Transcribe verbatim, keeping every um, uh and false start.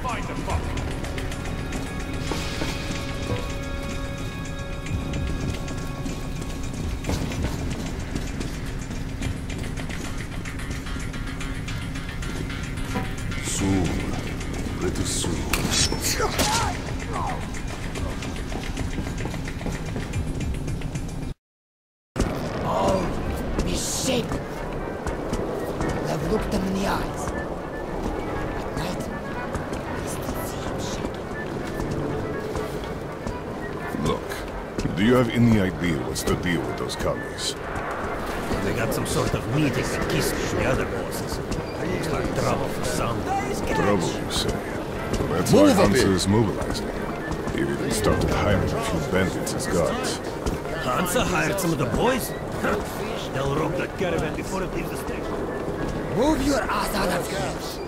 find the fuck. Soon. Pretty soon. Oh, be shaken. I've looked them in the eyes. At night, I still see him shaking. Look, do you have any idea what's the deal with those commies? They got some sort of meeting at Kiss with the other bosses. Looks like trouble for some. Trouble, you say? Well, that's Move why up Hansa here. is mobilizing. He even started hiring a few bandits as guards. Hansa hired some of the boys? They'll rob that caravan before it leaves the station. Move your ass out of here.